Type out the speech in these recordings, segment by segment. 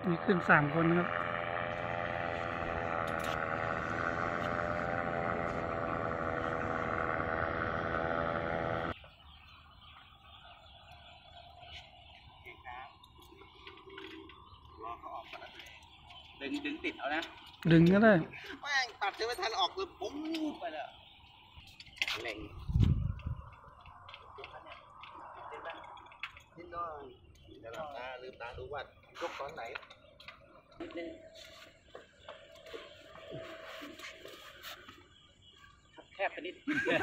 มีขึ้น3 คนครับดึงติดเอานะดึงก็ได้แม่งตัดจะไม่ทันออกคือปุ๊บไปแล้วแหล่งนิดหน่อยเดี๋ยวลืมตาดูว่ายกตอนไหนแคบไปนิด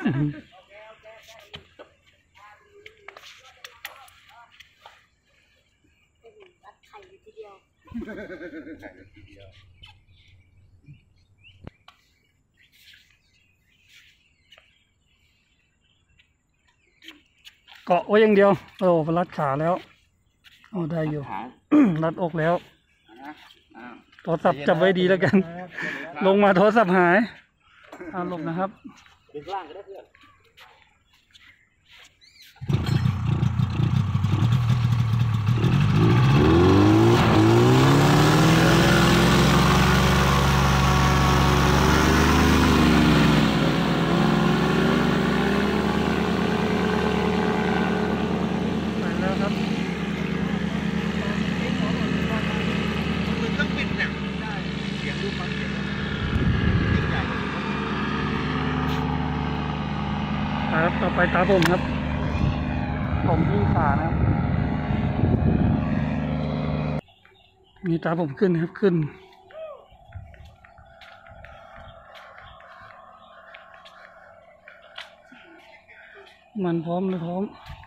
ไข่เลยทีเดียวเกาะไว้อย่างเดียวโอ้รัดขาแล้วโอ้ได้อยู่ รัดอกแล้วโทรศัพท์จับไว้ดีแล้วกันลงมาโทรศัพท์หายหลบนะครับดึงล่างก็ได้เพื่อนครับต่อไปตาผมครับผมที่ขานะครับมีตาผมขึ้นนะครับขึ้นมันพร้อมเลยพร้อม